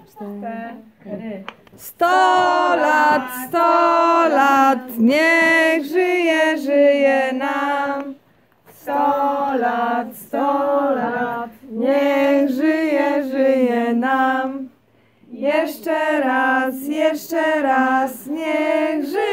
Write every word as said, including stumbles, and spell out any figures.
cztery. Sto lat, sto lat, niech żyje, żyje nam. Sto lat, sto lat, niech żyje, żyje nam. Jeszcze raz, jeszcze raz, niech żyje.